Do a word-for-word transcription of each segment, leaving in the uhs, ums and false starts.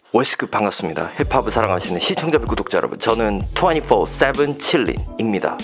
워시급 반갑습니다. 힙합을 사랑하시는 시청자 및 구독자 여러분, 저는 이십사 세븐 칠린입니다.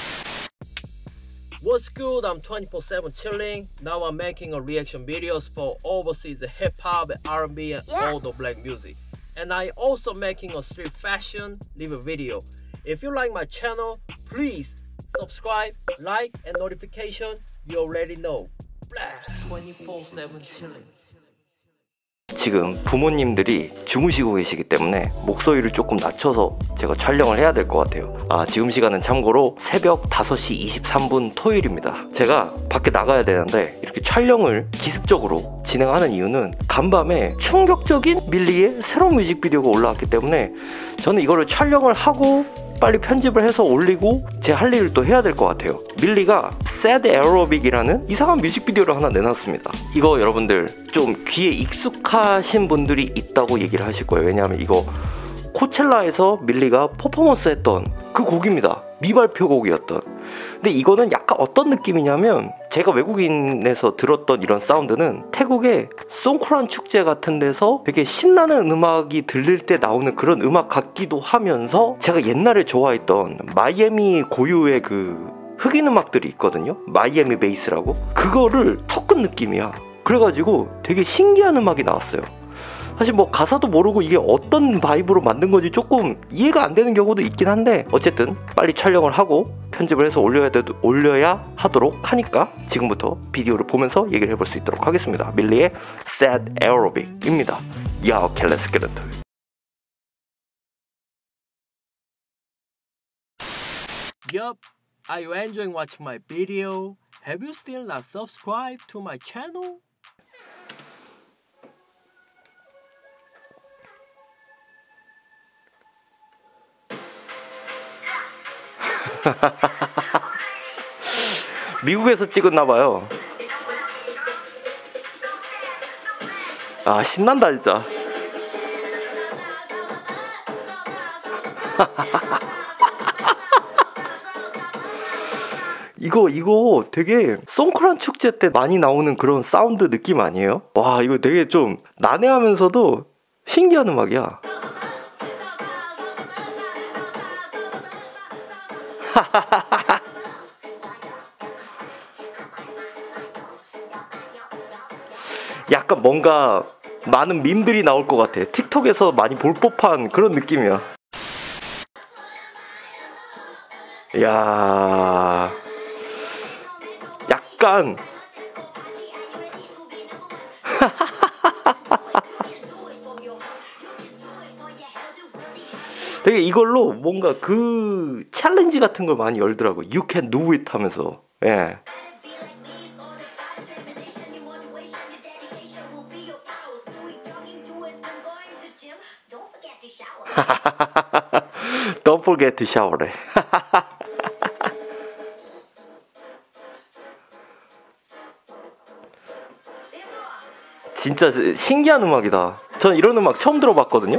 What's good? I'm twenty-four seven chilling. Now I'm making a reaction videos for overseas hip hop, R and B, and Yes. all the black music. And I also making a street fashion live video. If you like my channel, please subscribe, like, and notification. You already know. twenty-four seven chilling. 지금 부모님들이 주무시고 계시기 때문에 목소리를 조금 낮춰서 제가 촬영을 해야 될 것 같아요. 아, 지금 시간은 참고로 새벽 다섯 시 이십삼 분 토요일입니다. 제가 밖에 나가야 되는데 이렇게 촬영을 기습적으로 진행하는 이유는 간밤에 충격적인 밀리의 새로운 뮤직비디오가 올라왔기 때문에 저는 이거를 촬영을 하고 빨리 편집을 해서 올리고 제 할 일을 또 해야 될 것 같아요. 밀리가 Sad Aerobic이라는 이상한 뮤직비디오를 하나 내놨습니다. 이거 여러분들 좀 귀에 익숙하신 분들이 있다고 얘기를 하실 거예요. 왜냐하면 이거 코첼라에서 밀리가 퍼포먼스 했던 그 곡입니다. 미발표 곡이었던. 근데 이거는 약간 어떤 느낌이냐면, 제가 외국인에서 들었던 이런 사운드는 태국의 송크란 축제 같은 데서 되게 신나는 음악이 들릴 때 나오는 그런 음악 같기도 하면서, 제가 옛날에 좋아했던 마이애미 고유의 그 흑인 음악들이 있거든요. 마이애미 베이스라고. 그거를 섞은 느낌이야. 그래가지고 되게 신기한 음악이 나왔어요. 사실 뭐 가사도 모르고 이게 어떤 바이브로 만든 건지 조금 이해가 안 되는 경우도 있긴 한데, 어쨌든 빨리 촬영을 하고 편집을 해서 올려야, 되, 올려야 하도록 하니까 지금부터 비디오를 보면서 얘기를 해볼 수 있도록 하겠습니다. 밀리의 Sad Aerobic입니다. Yeah, okay, let's get into it. Yup. Are you enjoying watching my video? Have you still not subscribed to my channel? 미국에서 찍었나봐요. 아, 신난다 진짜. 이거 이거 되게 송크란 축제 때 많이 나오는 그런 사운드 느낌 아니에요? 와, 이거 되게 좀 난해하면서도 신기한 음악이야. 약간 뭔가 많은 밈들이 나올 것 같아. 틱톡에서 많이 볼 법한 그런 느낌이야. 이야, 약간 되게 이걸로 뭔가 그 챌린지 같은 걸 많이 열더라고. You can do it 하면서. 예. Don't forget to shower. 진짜 신기한 음악이다. 전 이런 음악 처음 들어봤거든요.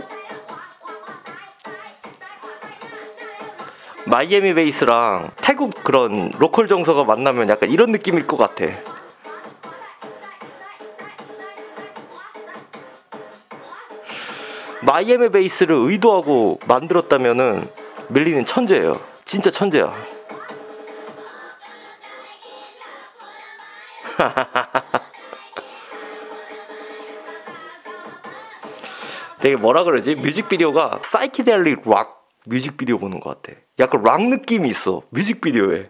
마이애미 베이스랑 태국 그런 로컬 정서가 만나면 약간 이런 느낌일 것 같아. 마이애미 베이스를 의도하고 만들었다면은 밀리는 천재예요. 진짜 천재야. 되게 뭐라 그러지? 뮤직비디오가 사이키델릭 락 뮤직비디오 보는 것 같아. 약간 락 느낌이 있어, 뮤직비디오에.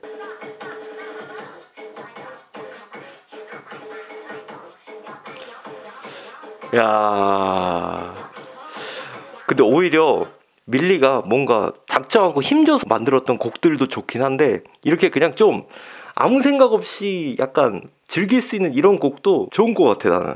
야, 근데 오히려 밀리가 뭔가 작정하고 힘줘서 만들었던 곡들도 좋긴 한데, 이렇게 그냥 좀 아무 생각 없이 약간 즐길 수 있는 이런 곡도 좋은 것 같아, 나는.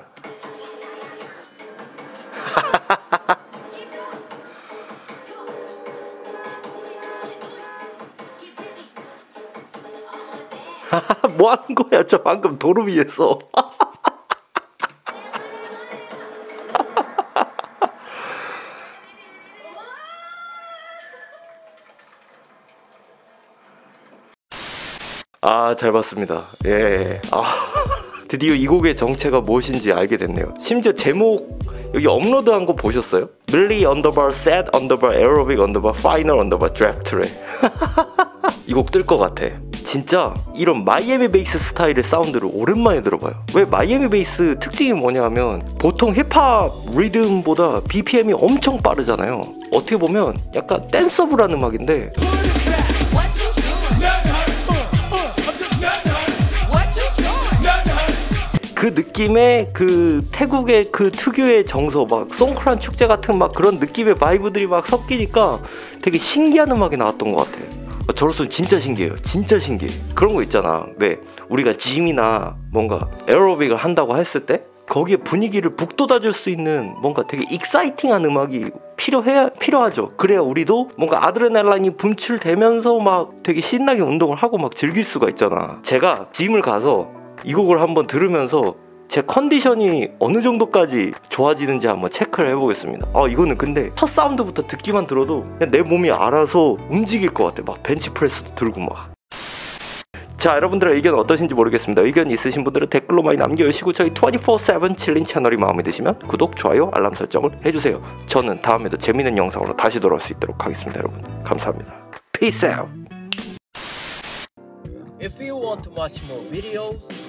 뭐 하는 거야, 저 방금 도로 위에서. 아, 잘 봤습니다. 예. 아, 드디어 이 곡의 정체가 무엇인지 알게 됐네요. 심지어 제목 여기 업로드한 거 보셨어요? 밀리 언더바 셋 언더바 에어로빅 언더바 파이널 언더바 드래프트래. 이 곡 뜰 것 같아. 진짜 이런 마이애미 베이스 스타일의 사운드를 오랜만에 들어봐요. 왜 마이애미 베이스 특징이 뭐냐 하면 보통 힙합 리듬보다 비피엠이 엄청 빠르잖아요. 어떻게 보면 약간 댄서블한 음악인데 그 느낌의 그 태국의 그 특유의 정서 막 송크란 축제 같은 막 그런 느낌의 바이브들이 막 섞이니까 되게 신기한 음악이 나왔던 것 같아. 저로서는 진짜 신기해요. 진짜 신기해. 그런 거 있잖아. 왜 우리가 짐이나 뭔가 에어로빅을 한다고 했을 때 거기에 분위기를 북돋아줄 수 있는 뭔가 되게 익사이팅한 음악이 필요해, 필요하죠. 그래야 우리도 뭔가 아드레날린이 분출되면서 막 되게 신나게 운동을 하고 막 즐길 수가 있잖아. 제가 짐을 가서 이 곡을 한번 들으면서 제 컨디션이 어느 정도까지 좋아지는지 한번 체크를 해보겠습니다. 아 이거는 근데 첫 사운드부터 듣기만 들어도 그냥 내 몸이 알아서 움직일 것 같아. 막 벤치프레스도 들고 막. 자, 여러분들의 의견 어떠신지 모르겠습니다. 의견 있으신 분들은 댓글로 많이 남겨주시고 저희 이십사 세븐 칠린 채널이 마음에 드시면 구독, 좋아요, 알람 설정을 해주세요. 저는 다음에도 재밌는 영상으로 다시 돌아올 수 있도록 하겠습니다. 여러분 감사합니다. Peace out. If you want to watch more videos,